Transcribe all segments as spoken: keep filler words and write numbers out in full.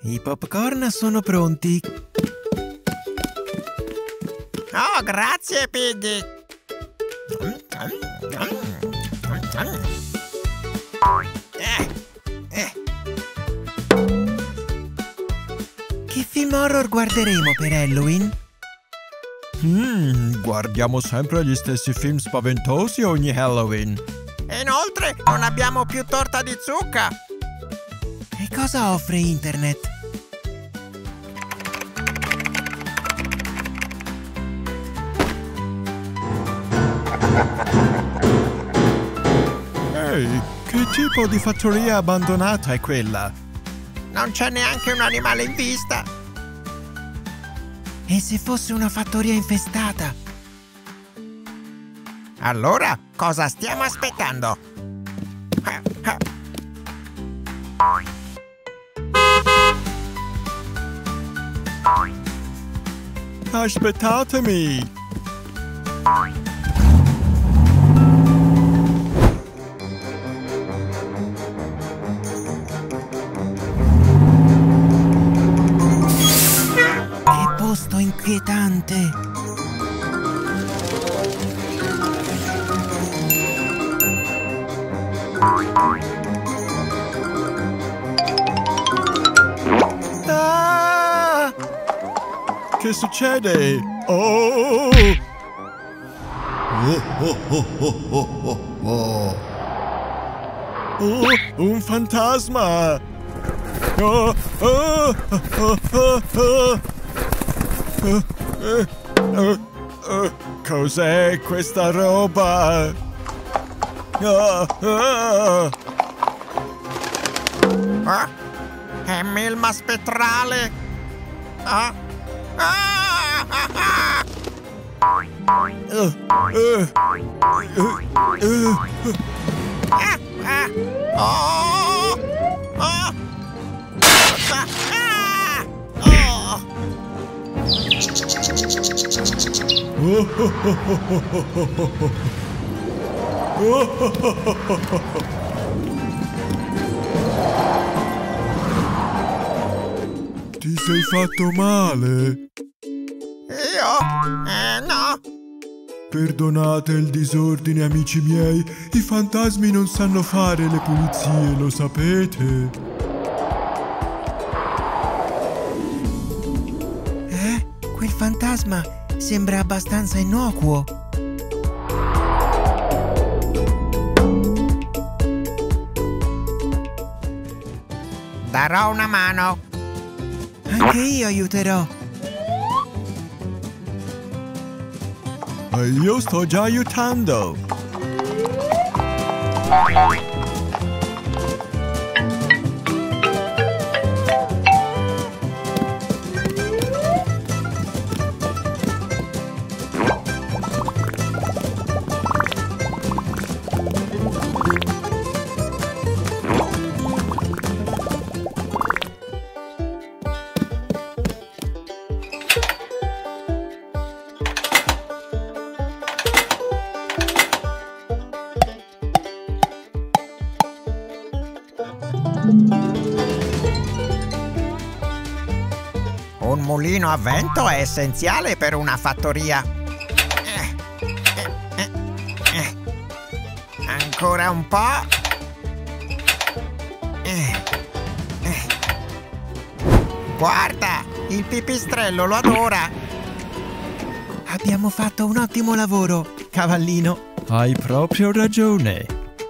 I popcorn sono pronti. Oh, grazie, Piggy. Eh, eh. Che film horror guarderemo per Halloween? Mm, guardiamo sempre gli stessi film spaventosi ogni Halloween. E inoltre non abbiamo più torta di zucca. E cosa offre internet? Ehi, che tipo di fattoria abbandonata è quella? Non c'è neanche un animale in vista. E se fosse una fattoria infestata? Allora, cosa stiamo aspettando? Aspettatemi! Che posto inquietante! Ah! Che succede? Oh! Oh, oh, oh, oh, oh, oh. Oh, un fantasma! Oh, oh, oh, oh, oh. Oh, eh, oh, oh. Cos'è questa roba? Oh, oh. Ah, è Milma spettrale. Ah, ah, ah, ah. Uh, uh, uh, uh. Ah, ah. Oh, oh. Ah, ah. Oh. Oh, oh, oh, oh, oh, oh, oh. Oh, oh, oh, oh, oh, oh. Ti sei fatto male? Io? Eh, no. Perdonate il disordine, amici miei. I fantasmi non sanno fare le pulizie, lo sapete? Eh? Quel fantasma sembra abbastanza innocuo. Darò una mano. Anche io aiuterò. E io sto già aiutando. Un mulino a vento è essenziale per una fattoria. Eh, eh, eh, eh. Ancora un po'. Eh, eh. Guarda, il pipistrello lo adora. Abbiamo fatto un ottimo lavoro, cavallino. Hai proprio ragione.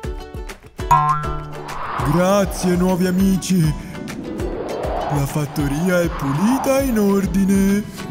Grazie, nuovi amici. La fattoria è pulita e in ordine.